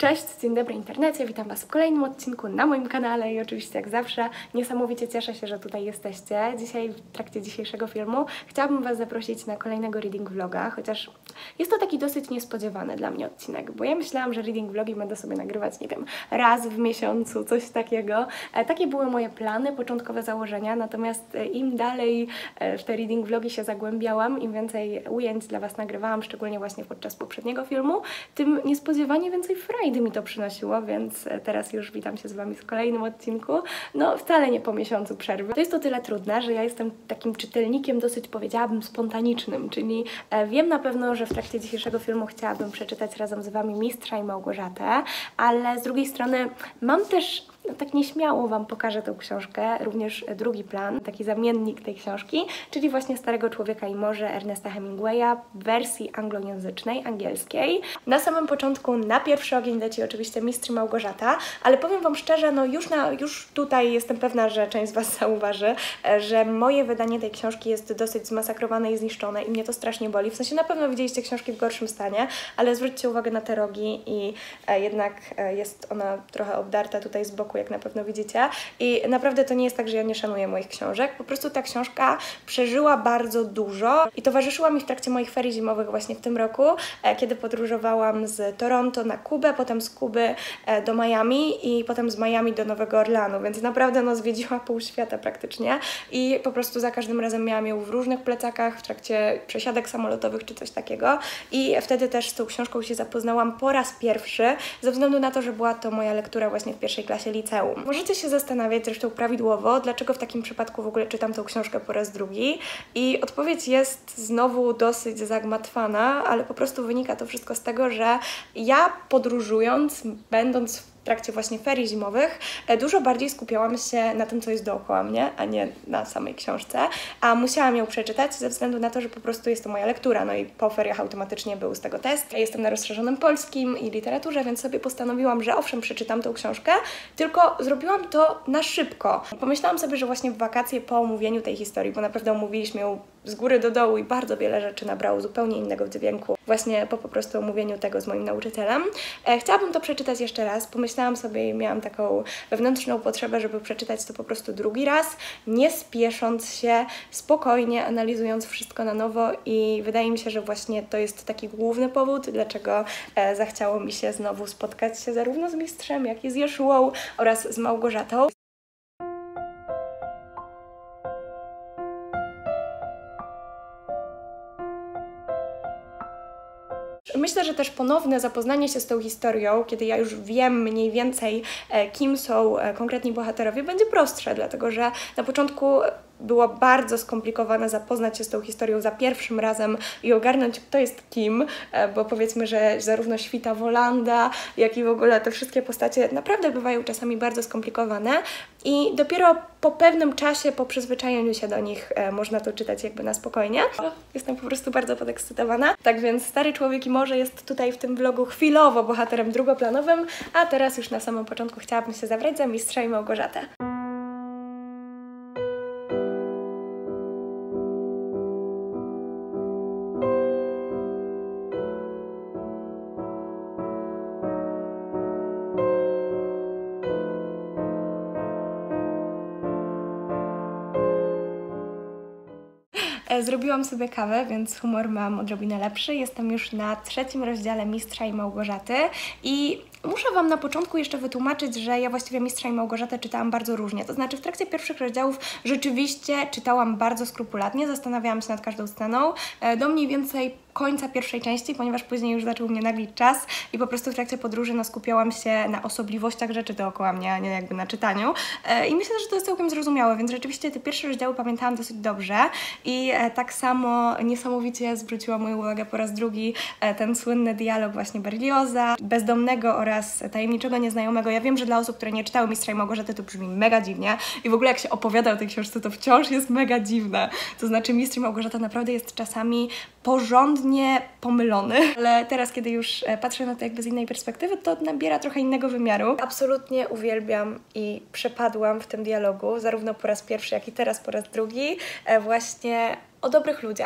Cześć, dzień dobry internecie, witam Was w kolejnym odcinku na moim kanale i oczywiście jak zawsze niesamowicie cieszę się, że tutaj jesteście. Dzisiaj w trakcie dzisiejszego filmu chciałabym Was zaprosić na kolejnego reading vloga, chociaż jest to taki dosyć niespodziewany dla mnie odcinek, bo ja myślałam, że reading vlogi będę sobie nagrywać, nie wiem, raz w miesiącu, coś takiego. Takie były moje plany, początkowe założenia, natomiast im dalej w te reading vlogi się zagłębiałam, im więcej ujęć dla Was nagrywałam, szczególnie właśnie podczas poprzedniego filmu, tym niespodziewanie więcej frajdy mi to przynosiło, więc teraz już witam się z Wami w kolejnym odcinku. No wcale nie po miesiącu przerwy. To jest to tyle trudne, że ja jestem takim czytelnikiem dosyć, powiedziałabym, spontanicznym, czyli wiem na pewno, że w trakcie dzisiejszego filmu chciałabym przeczytać razem z Wami Mistrza i Małgorzatę, ale z drugiej strony mam też tak nieśmiało Wam pokażę tą książkę, również drugi plan, taki zamiennik tej książki, czyli właśnie Starego Człowieka i Morze Ernesta Hemingwaya w wersji anglojęzycznej, angielskiej. Na samym początku na pierwszy ogień leci oczywiście Mistrz i Małgorzata, ale powiem Wam szczerze, no już tutaj jestem pewna, że część z Was zauważy, że moje wydanie tej książki jest dosyć zmasakrowane i zniszczone i mnie to strasznie boli. W sensie na pewno widzieliście książki w gorszym stanie, ale zwróćcie uwagę na te rogi i jednak jest ona trochę obdarta tutaj z boku, jak na pewno widzicie. I naprawdę to nie jest tak, że ja nie szanuję moich książek. Po prostu ta książka przeżyła bardzo dużo i towarzyszyła mi w trakcie moich ferii zimowych właśnie w tym roku, kiedy podróżowałam z Toronto na Kubę, potem z Kuby do Miami i potem z Miami do Nowego Orleanu, więc naprawdę no zwiedziła pół świata praktycznie i po prostu za każdym razem miałam ją w różnych plecakach w trakcie przesiadek samolotowych czy coś takiego i wtedy też z tą książką się zapoznałam po raz pierwszy, ze względu na to, że była to moja lektura właśnie w pierwszej klasie liceum. Możecie się zastanawiać zresztą prawidłowo, dlaczego w takim przypadku w ogóle czytam tą książkę po raz drugi i odpowiedź jest znowu dosyć zagmatwana, ale po prostu wynika to wszystko z tego, że ja podróżując, będąc w trakcie właśnie ferii zimowych, dużo bardziej skupiałam się na tym, co jest dookoła mnie, a nie na samej książce, a musiałam ją przeczytać ze względu na to, że po prostu jest to moja lektura, no i po feriach automatycznie był z tego test. Ja jestem na rozszerzonym polskim i literaturze, więc sobie postanowiłam, że owszem, przeczytam tą książkę, tylko zrobiłam to na szybko. Pomyślałam sobie, że właśnie w wakacje po omówieniu tej historii, bo naprawdę omówiliśmy ją z góry do dołu i bardzo wiele rzeczy nabrało zupełnie innego dźwięku, właśnie po prostu omówieniu tego z moim nauczycielem. Chciałabym to przeczytać jeszcze raz, pomyślałam sobie i miałam taką wewnętrzną potrzebę, żeby przeczytać to po prostu drugi raz, nie spiesząc się, spokojnie analizując wszystko na nowo i wydaje mi się, że właśnie to jest taki główny powód, dlaczego zachciało mi się znowu spotkać się zarówno z Mistrzem, jak i z Jeszułą oraz z Małgorzatą. Myślę, że też ponowne zapoznanie się z tą historią, kiedy ja już wiem mniej więcej, kim są konkretni bohaterowie, będzie prostsze, dlatego że na początku było bardzo skomplikowane zapoznać się z tą historią za pierwszym razem i ogarnąć, kto jest kim, bo powiedzmy, że zarówno Świta Wolanda, jak i w ogóle te wszystkie postacie naprawdę bywają czasami bardzo skomplikowane i dopiero po pewnym czasie, po przyzwyczajeniu się do nich można to czytać jakby na spokojnie. Jestem po prostu bardzo podekscytowana. Tak więc Stary Człowiek i Morze jest tutaj w tym vlogu chwilowo bohaterem drugoplanowym, a teraz już na samym początku chciałabym się zabrać za Mistrza i Małgorzatę. Zrobiłam sobie kawę, więc humor mam odrobinę lepszy. Jestem już na trzecim rozdziale Mistrza i Małgorzaty i muszę Wam na początku jeszcze wytłumaczyć, że ja właściwie Mistrza i Małgorzatę czytałam bardzo różnie. To znaczy w trakcie pierwszych rozdziałów rzeczywiście czytałam bardzo skrupulatnie, zastanawiałam się nad każdą sceną. Do mniej więcej końca pierwszej części, ponieważ później już zaczął mnie naglić czas i po prostu w trakcie podróży skupiałam się na osobliwościach rzeczy dookoła mnie, a nie jakby na czytaniu. I myślę, że to jest całkiem zrozumiałe, więc rzeczywiście te pierwsze rozdziały pamiętałam dosyć dobrze i tak samo niesamowicie zwróciła moją uwagę po raz drugi ten słynny dialog właśnie Berlioza, bezdomnego oraz tajemniczego nieznajomego. Ja wiem, że dla osób, które nie czytały Mistrza i Małgorzaty, to brzmi mega dziwnie i w ogóle jak się opowiada o tej książce, to wciąż jest mega dziwne. To znaczy Mistrz i Małgorzata naprawdę jest czasami porządnie pomylony, ale teraz, kiedy już patrzę na to jakby z innej perspektywy, to nabiera trochę innego wymiaru. Absolutnie uwielbiam i przepadłam w tym dialogu, zarówno po raz pierwszy, jak i teraz po raz drugi, właśnie o dobrych ludziach.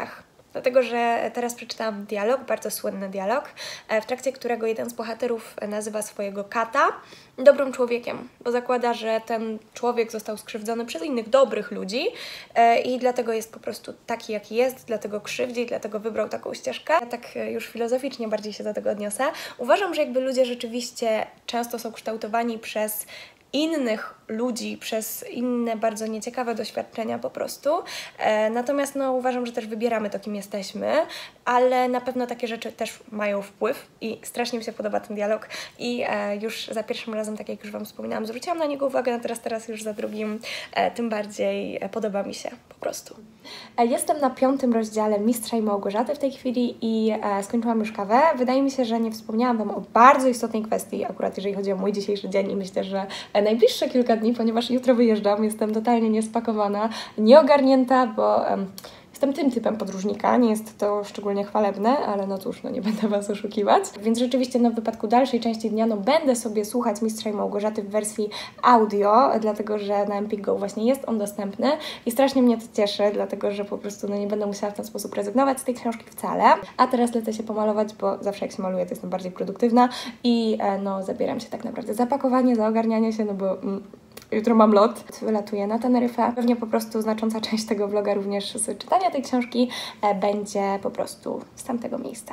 Dlatego, że teraz przeczytałam dialog, bardzo słynny dialog, w trakcie którego jeden z bohaterów nazywa swojego kata dobrym człowiekiem, bo zakłada, że ten człowiek został skrzywdzony przez innych dobrych ludzi i dlatego jest po prostu taki, jaki jest, dlatego krzywdzi, dlatego wybrał taką ścieżkę. Ja tak już filozoficznie bardziej się do tego odniosę. Uważam, że jakby ludzie rzeczywiście często są kształtowani przez innych ludzi, przez inne bardzo nieciekawe doświadczenia po prostu. Natomiast no, uważam, że też wybieramy to, kim jesteśmy, ale na pewno takie rzeczy też mają wpływ i strasznie mi się podoba ten dialog i już za pierwszym razem, tak jak już Wam wspominałam, zwróciłam na niego uwagę, natomiast teraz już za drugim tym bardziej podoba mi się po prostu. Jestem na 5. rozdziale Mistrza i Małgorzaty w tej chwili i skończyłam już kawę. Wydaje mi się, że nie wspomniałam Wam o bardzo istotnej kwestii, akurat jeżeli chodzi o mój dzisiejszy dzień i myślę, że najbliższe kilka dni, ponieważ jutro wyjeżdżam, jestem totalnie niespakowana, nieogarnięta, bo jestem tym typem podróżnika, nie jest to szczególnie chwalebne, ale no cóż, no nie będę Was oszukiwać. Więc rzeczywiście no, w wypadku dalszej części dnia no, będę sobie słuchać Mistrza i Małgorzaty w wersji audio, dlatego że na Empik Go właśnie jest on dostępny i strasznie mnie to cieszy, dlatego że po prostu no, nie będę musiała w ten sposób rezygnować z tej książki wcale. A teraz lecę się pomalować, bo zawsze jak się maluję, to jestem bardziej produktywna i no zabieram się tak naprawdę za pakowanie, za ogarnianie się, no bo jutro mam lot, wylatuję na Teneryfę. Pewnie po prostu znacząca część tego vloga również z czytania tej książki będzie po prostu z tamtego miejsca.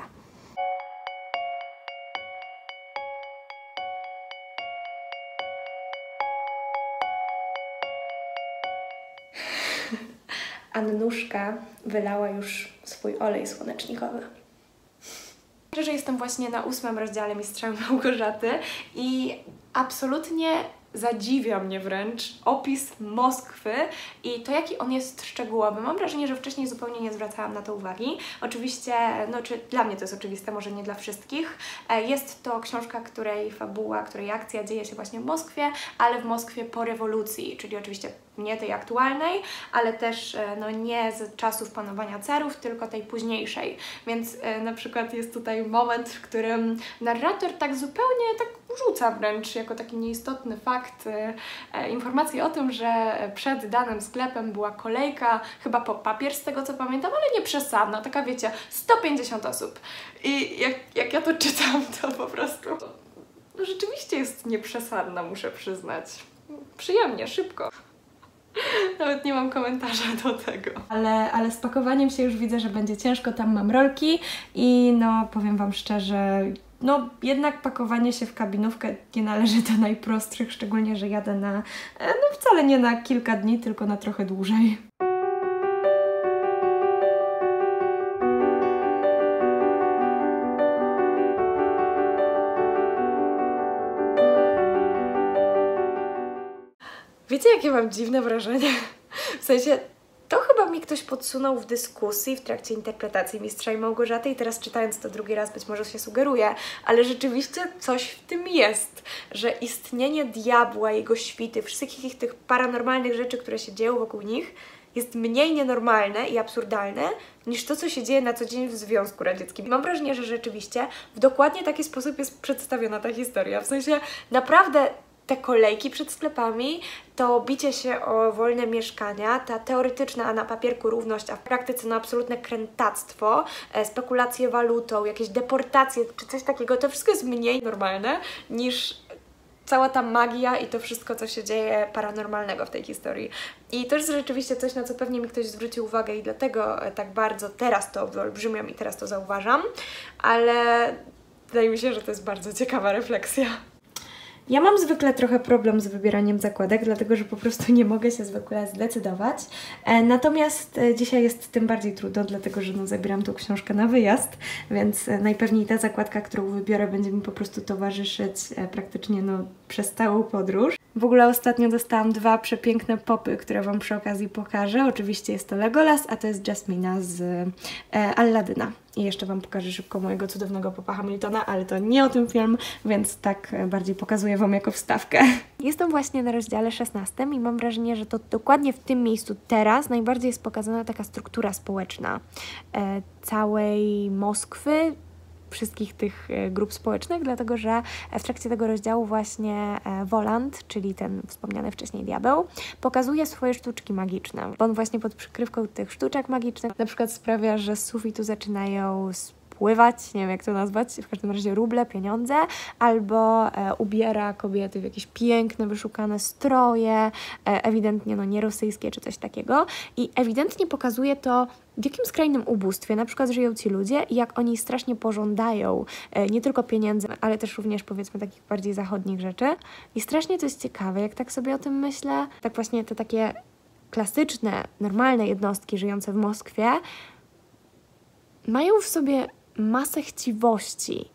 Annuszka wylała już swój olej słonecznikowy. Że jestem właśnie na 8. rozdziale Mistrza i Małgorzaty i absolutnie zadziwia mnie wręcz opis Moskwy i to, jaki on jest szczegółowy. Mam wrażenie, że wcześniej zupełnie nie zwracałam na to uwagi. Oczywiście, no czy dla mnie to jest oczywiste, może nie dla wszystkich. Jest to książka, której fabuła, której akcja dzieje się właśnie w Moskwie, ale w Moskwie po rewolucji, czyli oczywiście nie tej aktualnej, ale też no, nie z czasów panowania carów, tylko tej późniejszej. Więc na przykład jest tutaj moment, w którym narrator tak zupełnie tak rzuca wręcz jako taki nieistotny fakt informację o tym, że przed danym sklepem była kolejka chyba po papier, z tego co pamiętam, ale nie przesadna, taka wiecie, 150 osób. I jak ja to czytam, to po prostu no, rzeczywiście jest nieprzesadna, muszę przyznać. Przyjemnie, szybko. Nawet nie mam komentarza do tego. Ale z pakowaniem się już widzę, że będzie ciężko, tam mam rolki i no powiem Wam szczerze, no jednak pakowanie się w kabinówkę nie należy do najprostszych, szczególnie, że jadę na, no wcale nie na kilka dni, tylko na trochę dłużej. Wiecie, jakie mam dziwne wrażenie? W sensie, to chyba mi ktoś podsunął w dyskusji w trakcie interpretacji Mistrza i Małgorzaty i teraz czytając to drugi raz być może się sugeruje, ale rzeczywiście coś w tym jest, że istnienie diabła, jego świty, wszystkich tych paranormalnych rzeczy, które się dzieją wokół nich, jest mniej nienormalne i absurdalne niż to, co się dzieje na co dzień w Związku Radzieckim. Mam wrażenie, że rzeczywiście w dokładnie taki sposób jest przedstawiona ta historia. W sensie naprawdę te kolejki przed sklepami, to bicie się o wolne mieszkania, ta teoretyczna, a na papierku równość, a w praktyce no absolutne krętactwo, spekulacje walutą, jakieś deportacje czy coś takiego, to wszystko jest mniej normalne niż cała ta magia i to wszystko, co się dzieje paranormalnego w tej historii. I to jest rzeczywiście coś, na co pewnie mi ktoś zwrócił uwagę i dlatego tak bardzo teraz to wyolbrzymiam i teraz to zauważam, ale wydaje mi się, że to jest bardzo ciekawa refleksja. Ja mam zwykle trochę problem z wybieraniem zakładek, dlatego że po prostu nie mogę się zwykle zdecydować. Natomiast dzisiaj jest tym bardziej trudno, dlatego że no, zabieram tą książkę na wyjazd, więc najpewniej ta zakładka, którą wybiorę, będzie mi po prostu towarzyszyć praktycznie no, przez całą podróż. W ogóle ostatnio dostałam 2 przepiękne popy, które Wam przy okazji pokażę. Oczywiście jest to Legolas, a to jest Jasmina z Alladyna. I jeszcze Wam pokażę szybko mojego cudownego popa Hamiltona, ale to nie o tym film, więc tak bardziej pokazuję Wam jako wstawkę. Jestem właśnie na rozdziale 16 i mam wrażenie, że to dokładnie w tym miejscu teraz najbardziej jest pokazana taka struktura społeczna całej Moskwy wszystkich tych grup społecznych, dlatego że w trakcie tego rozdziału właśnie Voland, czyli ten wspomniany wcześniej diabeł, pokazuje swoje sztuczki magiczne. On właśnie pod przykrywką tych sztuczek magicznych na przykład sprawia, że z sufitu zaczynają spływać, nie wiem jak to nazwać, w każdym razie ruble, pieniądze, albo ubiera kobiety w jakieś piękne, wyszukane stroje, ewidentnie nie rosyjskie czy coś takiego i ewidentnie pokazuje to, w jakim skrajnym ubóstwie na przykład żyją ci ludzie i jak oni strasznie pożądają nie tylko pieniędzy, ale też również powiedzmy takich bardziej zachodnich rzeczy. I strasznie to jest ciekawe, jak tak sobie o tym myślę, tak właśnie te takie klasyczne, normalne jednostki żyjące w Moskwie mają w sobie masę chciwości.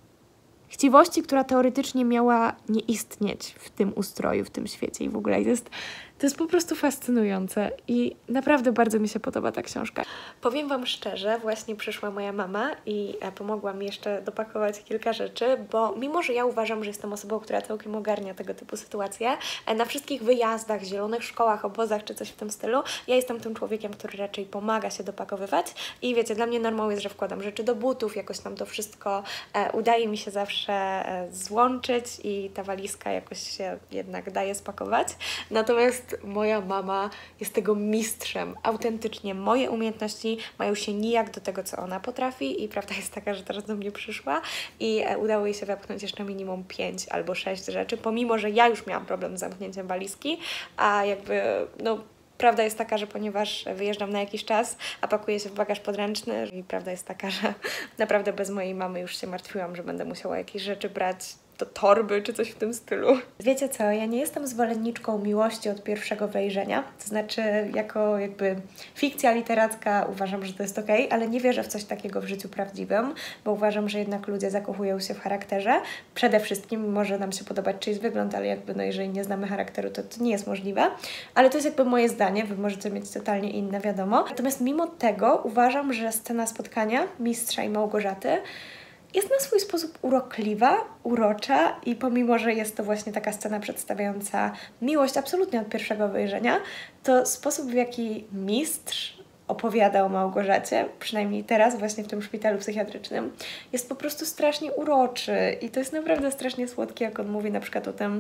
Chciwości, która teoretycznie miała nie istnieć w tym ustroju, w tym świecie i w ogóle. To jest po prostu fascynujące i naprawdę bardzo mi się podoba ta książka. Powiem Wam szczerze, właśnie przyszła moja mama i pomogła mi jeszcze dopakować kilka rzeczy, bo mimo, że ja uważam, że jestem osobą, która całkiem ogarnia tego typu sytuacje, na wszystkich wyjazdach, zielonych szkołach, obozach czy coś w tym stylu, ja jestem tym człowiekiem, który raczej pomaga się dopakowywać i wiecie, dla mnie normą jest, że wkładam rzeczy do butów, jakoś tam to wszystko udaje mi się zawsze złączyć i ta walizka jakoś się jednak daje spakować. Natomiast moja mama jest tego mistrzem. Autentycznie moje umiejętności mają się nijak do tego, co ona potrafi i prawda jest taka, że teraz do mnie przyszła i udało jej się wepchnąć jeszcze minimum 5 albo 6 rzeczy, pomimo, że ja już miałam problem z zamknięciem walizki, a jakby, prawda jest taka, że ponieważ wyjeżdżam na jakiś czas, a pakuję się w bagaż podręczny i prawda jest taka, że naprawdę bez mojej mamy już się martwiłam, że będę musiała jakieś rzeczy brać do torby czy coś w tym stylu. Wiecie co, ja nie jestem zwolenniczką miłości od pierwszego wejrzenia, to znaczy jako jakby fikcja literacka uważam, że to jest okej, ale nie wierzę w coś takiego w życiu prawdziwym, bo uważam, że jednak ludzie zakochują się w charakterze. Przede wszystkim może nam się podobać czyjś wygląd, ale jakby jeżeli nie znamy charakteru, to nie jest możliwe. Ale to jest jakby moje zdanie, Wy możecie mieć totalnie inne, wiadomo. Natomiast mimo tego uważam, że scena spotkania Mistrza i Małgorzaty jest na swój sposób urokliwa, urocza i pomimo, że jest to właśnie taka scena przedstawiająca miłość absolutnie od pierwszego wejrzenia, to sposób, w jaki mistrz opowiada o Małgorzacie, przynajmniej teraz właśnie w tym szpitalu psychiatrycznym, jest po prostu strasznie uroczy i to jest naprawdę strasznie słodkie, jak on mówi na przykład o tym,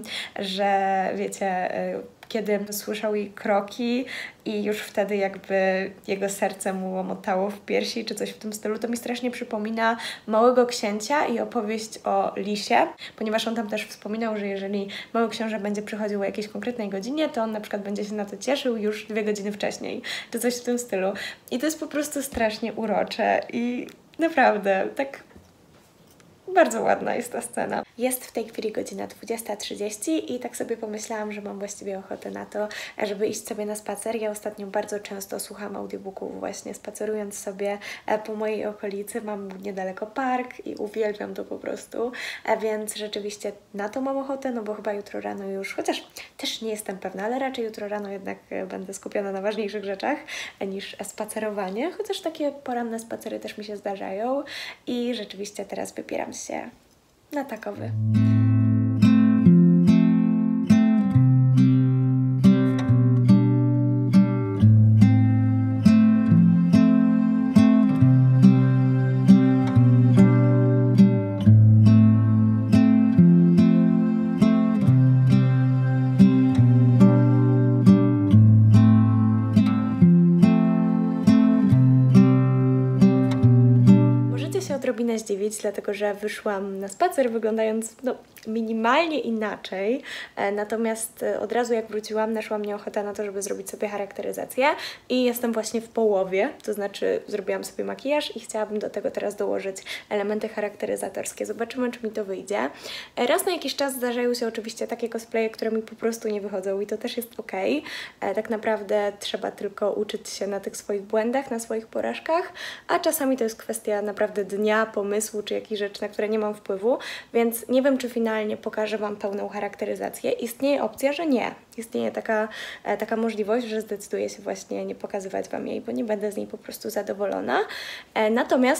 że wiecie, kiedy słyszał jej kroki i już wtedy jakby jego serce mu łomotało w piersi czy coś w tym stylu, to mi strasznie przypomina Małego Księcia i opowieść o lisie, ponieważ on tam też wspominał, że jeżeli Mały Książę będzie przychodził o jakiejś konkretnej godzinie, to on na przykład będzie się na to cieszył już 2 godziny wcześniej, czy coś w tym stylu. I to jest po prostu strasznie urocze i naprawdę tak bardzo ładna jest ta scena. Jest w tej chwili godzina 20:30 i tak sobie pomyślałam, że mam właściwie ochotę na to, żeby iść sobie na spacer. Ja ostatnio bardzo często słucham audiobooków właśnie spacerując sobie po mojej okolicy. Mam niedaleko park i uwielbiam to po prostu, więc rzeczywiście na to mam ochotę, no bo chyba jutro rano już, chociaż też nie jestem pewna, ale raczej jutro rano jednak będę skupiona na ważniejszych rzeczach niż spacerowanie, chociaż takie poranne spacery też mi się zdarzają i rzeczywiście teraz wybieram się na takowy. Odrobinę zdziwić, dlatego że wyszłam na spacer wyglądając minimalnie inaczej, natomiast od razu jak wróciłam, naszła mnie ochota na to, żeby zrobić sobie charakteryzację i jestem właśnie w połowie, to znaczy zrobiłam sobie makijaż i chciałabym do tego teraz dołożyć elementy charakteryzatorskie. Zobaczymy, czy mi to wyjdzie. Raz na jakiś czas zdarzają się oczywiście takie cosplaye, które mi po prostu nie wychodzą i to też jest okej. Tak naprawdę trzeba tylko uczyć się na tych swoich błędach, na swoich porażkach, a czasami to jest kwestia naprawdę dnia, pomysłu czy jakichś rzeczy, na które nie mam wpływu, więc nie wiem, czy finalnie pokażę Wam pełną charakteryzację. Istnieje opcja, że nie. Istnieje taka możliwość, że zdecyduję się właśnie nie pokazywać Wam jej, bo nie będę z niej po prostu zadowolona. Natomiast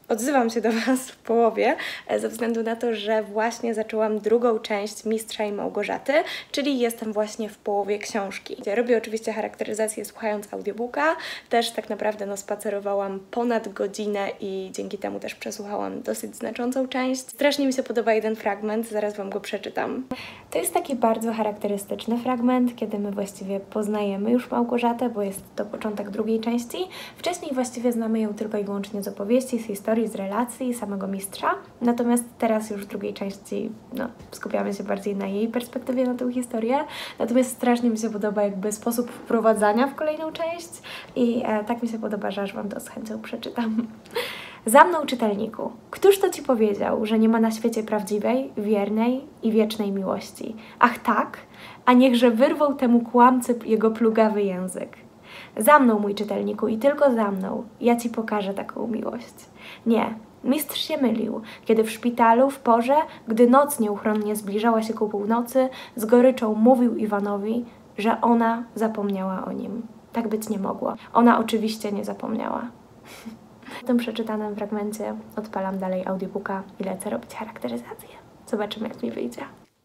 odzywam się do Was w połowie, ze względu na to, że właśnie zaczęłam drugą część Mistrza i Małgorzaty, czyli jestem właśnie w połowie książki. Robię oczywiście charakteryzację słuchając audiobooka, też tak naprawdę spacerowałam ponad godzinę i dzięki temu też przesłuchałam dosyć znaczącą część. Strasznie mi się podoba jeden fragment, zaraz Wam go przeczytam. To jest taki bardzo charakterystyczny fragment, kiedy my właściwie poznajemy już Małgorzatę, bo jest to początek drugiej części. Wcześniej właściwie znamy ją tylko i wyłącznie z opowieści, z historii, z relacji samego mistrza. Natomiast teraz już w drugiej części skupiamy się bardziej na jej perspektywie na tę historię. Natomiast strasznie mi się podoba jakby sposób wprowadzania w kolejną część i tak mi się podoba, że aż Wam to z chęcią przeczytam. Za mną, czytelniku, któż to Ci powiedział, że nie ma na świecie prawdziwej, wiernej i wiecznej miłości? Ach tak, a niechże wyrwał temu kłamcy jego plugawy język. Za mną, mój czytelniku, i tylko za mną, ja Ci pokażę taką miłość. Nie, mistrz się mylił, kiedy w szpitalu w porze, gdy noc nieuchronnie zbliżała się ku północy, z goryczą mówił Iwanowi, że ona zapomniała o nim. Tak być nie mogło. Ona oczywiście nie zapomniała. W tym przeczytanym fragmencie odpalam dalej audiobooka i lecę robić charakteryzację. Zobaczymy, jak mi wyjdzie.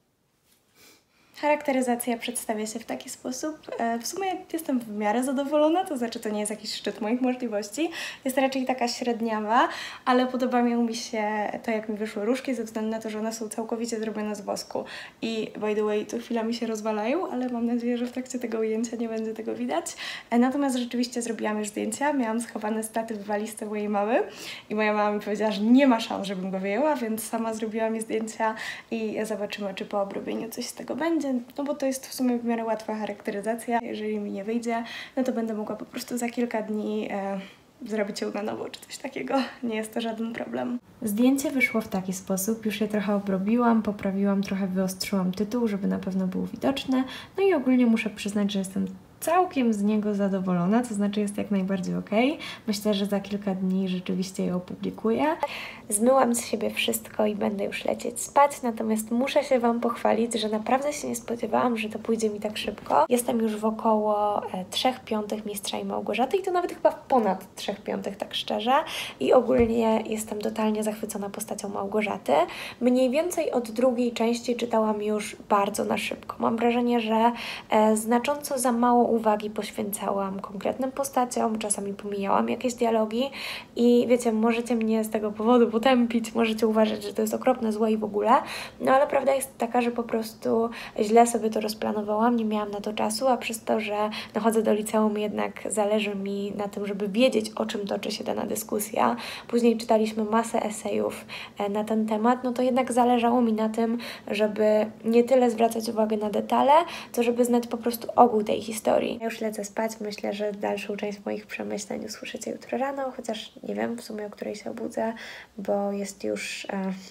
Charakteryzacja przedstawia się w taki sposób. W sumie jestem w miarę zadowolona, to znaczy to nie jest jakiś szczyt moich możliwości. Jest raczej taka średniawa, ale podobają mi się to, jak mi wyszły różki, ze względu na to, że one są całkowicie zrobione z wosku. I by the way, co chwila mi się rozwalają, ale mam nadzieję, że w trakcie tego ujęcia nie będzie tego widać. Natomiast rzeczywiście zrobiłam już zdjęcia. Miałam schowane statyw w walizce mojej mamy i moja mama mi powiedziała, że nie ma szans, żebym go wyjęła, więc sama zrobiła mi zdjęcia i zobaczymy, czy po obrobieniu coś z tego będzie. No bo to jest w sumie w miarę łatwa charakteryzacja. Jeżeli mi nie wyjdzie, no to będę mogła po prostu za kilka dni zrobić ją na nowo, czy coś takiego. Nie jest to żaden problem. Zdjęcie wyszło w taki sposób. Już je trochę obrobiłam, poprawiłam, trochę wyostrzyłam tytuł, żeby na pewno był widoczny. No i ogólnie muszę przyznać, że jestem całkiem z niego zadowolona, to znaczy jest jak najbardziej ok. Myślę, że za kilka dni rzeczywiście je opublikuję. Zmyłam z siebie wszystko i będę już lecieć spać, natomiast muszę się Wam pochwalić, że naprawdę się nie spodziewałam, że to pójdzie mi tak szybko. Jestem już w około 3/5 Mistrza i Małgorzaty i to nawet chyba ponad 3/5, tak szczerze. I ogólnie jestem totalnie zachwycona postacią Małgorzaty. Mniej więcej od drugiej części czytałam już bardzo na szybko. Mam wrażenie, że znacząco za mało uwagi poświęcałam konkretnym postaciom, czasami pomijałam jakieś dialogi i wiecie, możecie mnie z tego powodu potępić, możecie uważać, że to jest okropne, złe i w ogóle, no ale prawda jest taka, że po prostu źle sobie to rozplanowałam, nie miałam na to czasu, a przez to, że chodzę do liceum, jednak zależy mi na tym, żeby wiedzieć, o czym toczy się dana dyskusja. Później czytaliśmy masę esejów na ten temat, no to jednak zależało mi na tym, żeby nie tyle zwracać uwagę na detale, co żeby znać po prostu ogół tej historii. Ja już lecę spać, myślę, że dalszą część moich przemyśleń usłyszycie jutro rano, chociaż nie wiem w sumie, o której się obudzę, bo jest już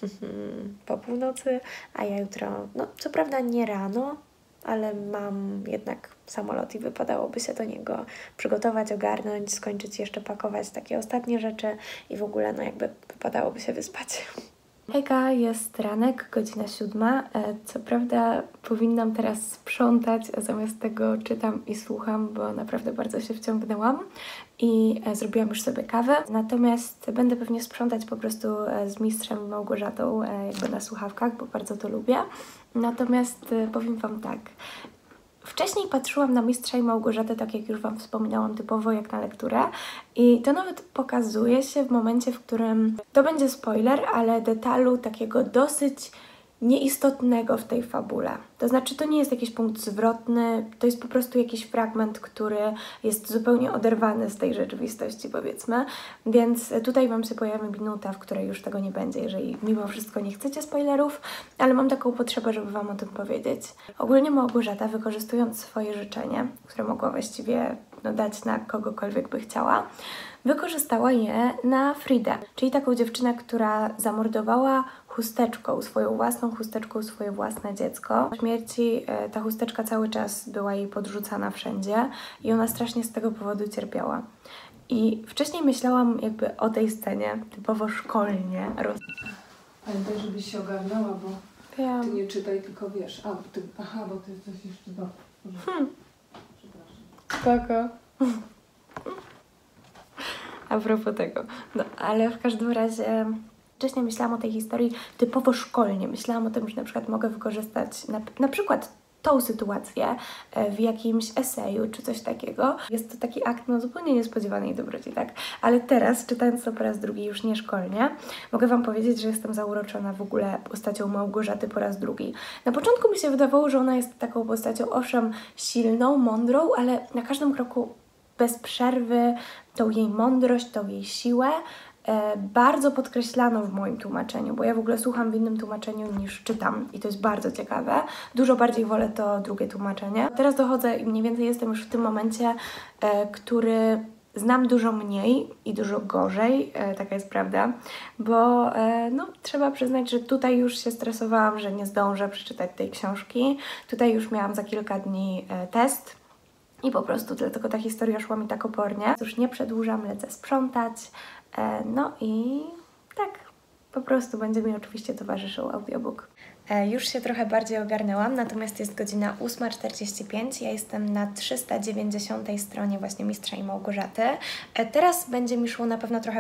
po północy, a ja jutro, no co prawda nie rano, ale mam jednak samolot i wypadałoby się do niego przygotować, ogarnąć, skończyć jeszcze pakować takie ostatnie rzeczy i w ogóle no jakby wypadałoby się wyspać. Hejka, jest ranek, godzina 7. Co prawda powinnam teraz sprzątać, a zamiast tego czytam i słucham, bo naprawdę bardzo się wciągnęłam i zrobiłam już sobie kawę. Natomiast będę pewnie sprzątać po prostu z mistrzem Małgorzatą jakby na słuchawkach, bo bardzo to lubię. Natomiast powiem Wam tak. Wcześniej patrzyłam na Mistrza i Małgorzatę, tak jak już Wam wspominałam, typowo jak na lekturę i to nawet pokazuje się w momencie, w którym to będzie spoiler, ale detalu takiego dosyć nieistotnego w tej fabule. To znaczy, to nie jest jakiś punkt zwrotny, to jest po prostu jakiś fragment, który jest zupełnie oderwany z tej rzeczywistości, powiedzmy. Więc tutaj Wam się pojawi minuta, w której już tego nie będzie, jeżeli mimo wszystko nie chcecie spoilerów, ale mam taką potrzebę, żeby Wam o tym powiedzieć. Ogólnie Małgorzata, wykorzystując swoje życzenie, które mogła właściwie dać na kogokolwiek by chciała, wykorzystała je na Fridę, czyli taką dziewczynę, która zamordowała chusteczką, swoją własną chusteczką, swoje własne dziecko. Po śmierci ta chusteczka cały czas była jej podrzucana wszędzie i ona strasznie z tego powodu cierpiała. I wcześniej myślałam jakby o tej scenie typowo szkolnie. Pamiętaj, żebyś się ogarnęła, bo Wiem. ty nie czytaj, tylko wiesz. Bo ty coś jeszcze do... Przepraszam. Spoko. a propos tego. No, ale w każdym razie wcześniej myślałam o tej historii typowo szkolnie. Myślałam o tym, że na przykład mogę wykorzystać na przykład tą sytuację w jakimś eseju czy coś takiego. Jest to taki akt no, zupełnie niespodziewanej dobroci, tak? Ale teraz, czytając to po raz drugi już nie szkolnie, mogę Wam powiedzieć, że jestem zauroczona w ogóle postacią Małgorzaty po raz drugi. Na początku mi się wydawało, że ona jest taką postacią, owszem, silną, mądrą, ale na każdym kroku bez przerwy tą jej mądrość, tą jej siłę bardzo podkreślano w moim tłumaczeniu, bo ja w ogóle słucham w innym tłumaczeniu niż czytam i to jest bardzo ciekawe. Dużo bardziej wolę to drugie tłumaczenie. Teraz dochodzę i mniej więcej jestem już w tym momencie, który znam dużo mniej i dużo gorzej, taka jest prawda, bo no, trzeba przyznać, że tutaj już się stresowałam, że nie zdążę przeczytać tej książki. Tutaj już miałam za kilka dni test. I po prostu dlatego ta historia szła mi tak opornie. Cóż, nie przedłużam, lecę sprzątać. No i tak, po prostu będzie mi oczywiście towarzyszył audiobook. Już się trochę bardziej ogarnęłam, natomiast jest godzina 8:45. Ja jestem na 390 stronie właśnie Mistrza i Małgorzaty. Teraz będzie mi szło na pewno trochę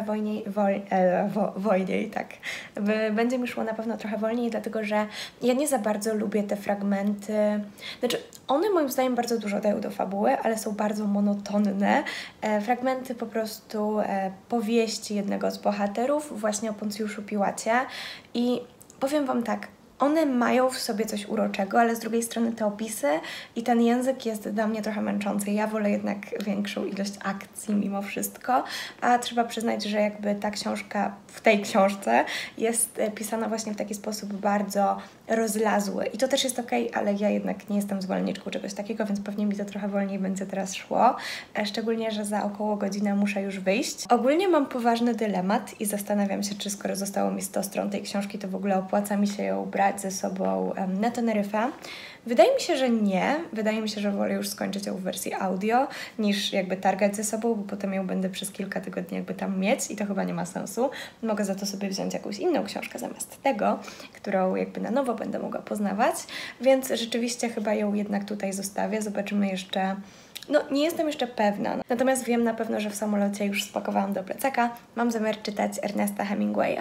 wolniej, tak. Będzie mi szło na pewno trochę wolniej, dlatego że ja nie za bardzo lubię te fragmenty. Znaczy, one moim zdaniem bardzo dużo dają do fabuły, ale są bardzo monotonne. Fragmenty po prostu powieści jednego z bohaterów, właśnie o Poncjuszu Piłacie. I powiem Wam tak, one mają w sobie coś uroczego, ale z drugiej strony te opisy i ten język jest dla mnie trochę męczący. Ja wolę jednak większą ilość akcji mimo wszystko, a trzeba przyznać, że jakby ta książka w tej książce jest pisana właśnie w taki sposób bardzo rozlazły. I to też jest okej, ale ja jednak nie jestem zwolenniczką czegoś takiego, więc pewnie mi to trochę wolniej będzie teraz szło. Szczególnie, że za około godzinę muszę już wyjść. Ogólnie mam poważny dylemat i zastanawiam się, czy skoro zostało mi 100 stron tej książki, to w ogóle opłaca mi się ją brać ze sobą na Teneryfę. Wydaje mi się, że nie. Wydaje mi się, że wolę już skończyć ją w wersji audio, niż jakby targać ze sobą, bo potem ją będę przez kilka tygodni jakby tam mieć i to chyba nie ma sensu. Mogę za to sobie wziąć jakąś inną książkę zamiast tego, którą jakby na nowo będę mogła poznawać, więc rzeczywiście chyba ją jednak tutaj zostawię. Zobaczymy jeszcze. No, nie jestem jeszcze pewna. Natomiast wiem na pewno, że w samolocie już spakowałam do plecaka. Mam zamiar czytać Ernesta Hemingwaya.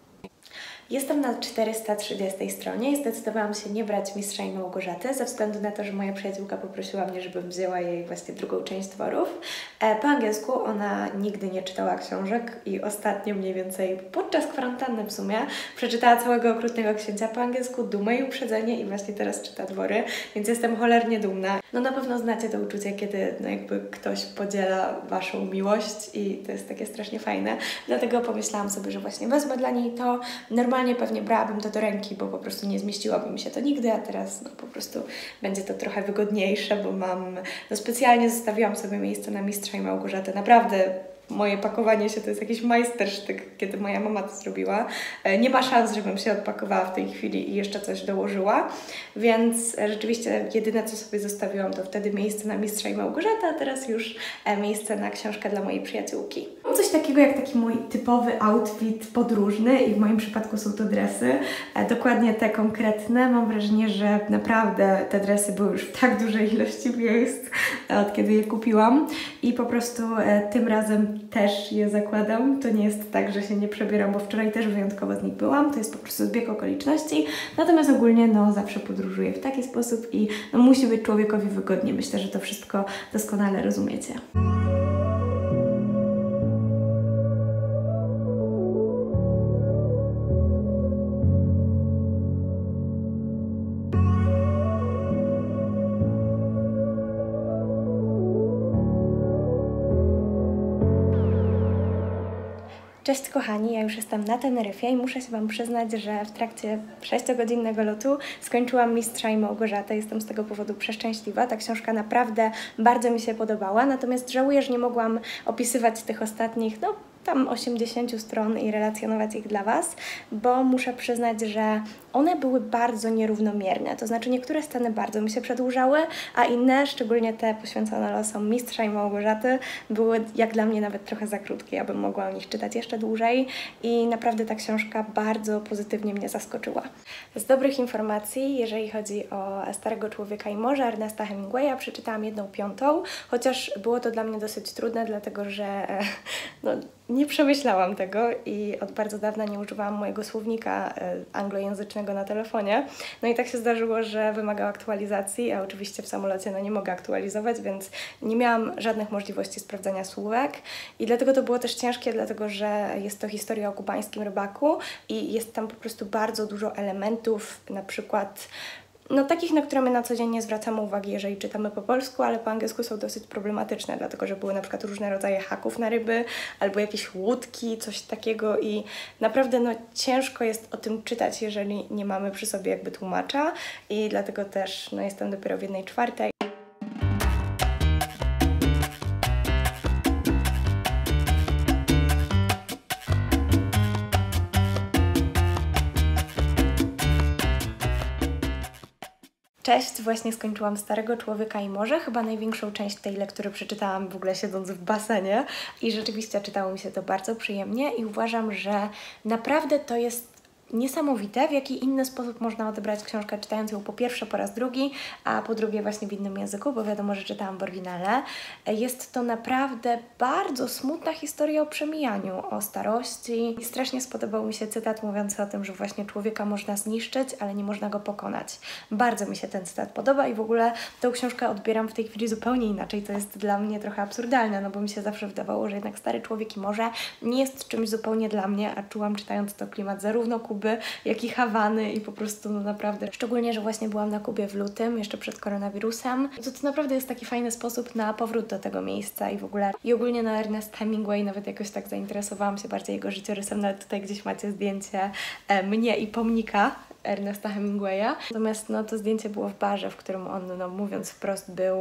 Jestem na 430 stronie i zdecydowałam się nie brać Mistrza i Małgorzaty ze względu na to, że moja przyjaciółka poprosiła mnie, żebym wzięła jej właśnie drugą część Tworów. Po angielsku ona nigdy nie czytała książek i ostatnio mniej więcej podczas kwarantanny w sumie przeczytała całego Okrutnego Księcia po angielsku, Dumę i Uprzedzenie i właśnie teraz czyta Dwory, więc jestem cholernie dumna. No na pewno znacie to uczucie, kiedy no jakby ktoś podziela Waszą miłość i to jest takie strasznie fajne. Dlatego pomyślałam sobie, że właśnie wezmę dla niej to. Normalnie pewnie brałabym to do ręki, bo po prostu nie zmieściłoby mi się to nigdy, a teraz no po prostu będzie to trochę wygodniejsze, bo mam, no specjalnie zostawiłam sobie miejsce na Mistrza i Małgorzatę. Naprawdę moje pakowanie się to jest jakiś majstersztyk, kiedy moja mama to zrobiła. Nie ma szans, żebym się odpakowała w tej chwili i jeszcze coś dołożyła, więc rzeczywiście jedyne, co sobie zostawiłam, to wtedy miejsce na Mistrza i Małgorzatę, a teraz już miejsce na książkę dla mojej przyjaciółki. Mam coś takiego jak taki mój typowy outfit podróżny i w moim przypadku są to dresy, dokładnie te konkretne. Mam wrażenie, że naprawdę te dresy były już w tak dużej ilości miejsc, od kiedy je kupiłam i po prostu tym razem też je zakładam. To nie jest tak, że się nie przebieram, bo wczoraj też wyjątkowo z nich byłam. To jest po prostu zbieg okoliczności. Natomiast ogólnie no zawsze podróżuję w taki sposób i no, musi być człowiekowi wygodnie. Myślę, że to wszystko doskonale rozumiecie. Cześć kochani, ja już jestem na Teneryfie i muszę się Wam przyznać, że w trakcie 6-godzinnego lotu skończyłam Mistrza i Małgorzatę. Jestem z tego powodu przeszczęśliwa. Ta książka naprawdę bardzo mi się podobała, natomiast żałuję, że nie mogłam opisywać tych ostatnich, no tam 80 stron i relacjonować ich dla Was, bo muszę przyznać, że one były bardzo nierównomierne. To znaczy niektóre sceny bardzo mi się przedłużały, a inne, szczególnie te poświęcone losom Mistrza i Małgorzaty, były jak dla mnie nawet trochę za krótkie. Ja bym mogła o nich czytać jeszcze dłużej i naprawdę ta książka bardzo pozytywnie mnie zaskoczyła. Z dobrych informacji, jeżeli chodzi o Starego Człowieka i Morze Ernesta Hemingwaya, przeczytałam 1/5, chociaż było to dla mnie dosyć trudne, dlatego że nie przemyślałam tego i od bardzo dawna nie używałam mojego słownika anglojęzycznego na telefonie. No i tak się zdarzyło, że wymagał aktualizacji, a oczywiście w samolocie nie mogę aktualizować, więc nie miałam żadnych możliwości sprawdzania słówek i dlatego to było też ciężkie, dlatego że jest to historia o kubańskim rybaku i jest tam po prostu bardzo dużo elementów, na przykład takich, na które my na co dzień nie zwracamy uwagi, jeżeli czytamy po polsku, ale po angielsku są dosyć problematyczne, dlatego że były na przykład różne rodzaje haków na ryby, albo jakieś łódki, coś takiego i naprawdę ciężko jest o tym czytać, jeżeli nie mamy przy sobie jakby tłumacza i dlatego też jestem dopiero w 1/4. Cześć, właśnie skończyłam Starego Człowieka i Morze, chyba największą część tej lektury przeczytałam w ogóle siedząc w basenie i rzeczywiście czytało mi się to bardzo przyjemnie i uważam, że naprawdę to jest niesamowite, w jaki inny sposób można odebrać książkę, czytając ją po pierwsze po raz drugi, a po drugie właśnie w innym języku, bo wiadomo, że czytałam w oryginale. Jest to naprawdę bardzo smutna historia o przemijaniu, o starości. I strasznie spodobał mi się cytat mówiący o tym, że właśnie człowieka można zniszczyć, ale nie można go pokonać. Bardzo mi się ten cytat podoba i w ogóle tę książkę odbieram w tej chwili zupełnie inaczej. To jest dla mnie trochę absurdalne, bo mi się zawsze wydawało, że jednak Stary Człowiek i Morze nie jest czymś zupełnie dla mnie, a czułam czytając to klimat zarówno Kuby, jak i Hawany i po prostu naprawdę, szczególnie, że właśnie byłam na Kubie w lutym, jeszcze przed koronawirusem. To naprawdę jest taki fajny sposób na powrót do tego miejsca i w ogóle i ogólnie na Ernest Hemingway nawet jakoś tak zainteresowałam się bardziej jego życiorysem, nawet tutaj gdzieś macie zdjęcie mnie i pomnika Ernesta Hemingwaya. Natomiast to zdjęcie było w barze, w którym on, mówiąc wprost, był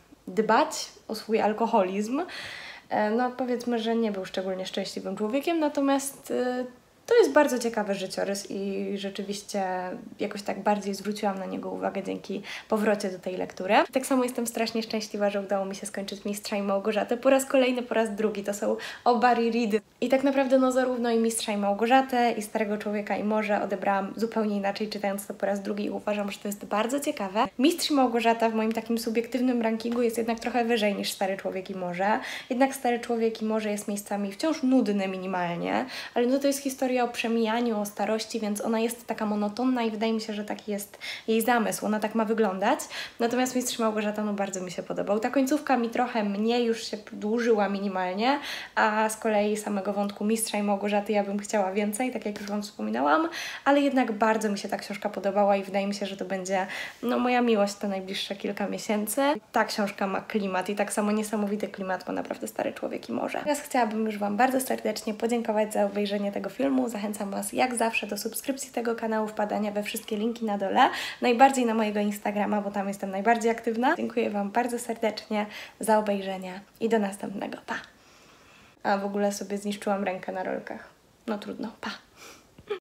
dbać o swój alkoholizm. Powiedzmy, że nie był szczególnie szczęśliwym człowiekiem, natomiast to jest bardzo ciekawy życiorys i rzeczywiście jakoś tak bardziej zwróciłam na niego uwagę dzięki powrocie do tej lektury. Tak samo jestem strasznie szczęśliwa, że udało mi się skończyć Mistrza i Małgorzatę po raz kolejny, po raz drugi. To są oba reready. I tak naprawdę zarówno i Mistrza i Małgorzatę, i Starego Człowieka i Morze odebrałam zupełnie inaczej, czytając to po raz drugi i uważam, że to jest bardzo ciekawe. Mistrz i Małgorzata w moim takim subiektywnym rankingu jest jednak trochę wyżej niż Stary Człowiek i Morze. Jednak Stary Człowiek i Morze jest miejscami wciąż nudny minimalnie, ale to jest historia o przemijaniu, o starości, więc ona jest taka monotonna i wydaje mi się, że taki jest jej zamysł. Ona tak ma wyglądać. Natomiast Mistrz i Małgorzata bardzo mi się podobał. Ta końcówka mi trochę mniej już się dłużyła minimalnie, a z kolei samego wątku Mistrza i Małgorzaty ja bym chciała więcej, tak jak już Wam wspominałam, ale jednak bardzo mi się ta książka podobała i wydaje mi się, że to będzie moja miłość te najbliższe kilka miesięcy. Ta książka ma klimat i tak samo niesamowity klimat ma naprawdę Stary Człowiek i Morze. Teraz chciałabym już Wam bardzo serdecznie podziękować za obejrzenie tego filmu. Zachęcam Was jak zawsze do subskrypcji tego kanału, wpadania we wszystkie linki na dole, najbardziej na mojego Instagrama, bo tam jestem najbardziej aktywna. Dziękuję Wam bardzo serdecznie za obejrzenie i do następnego. Pa! A w ogóle sobie zniszczyłam rękę na rolkach. Trudno. Pa!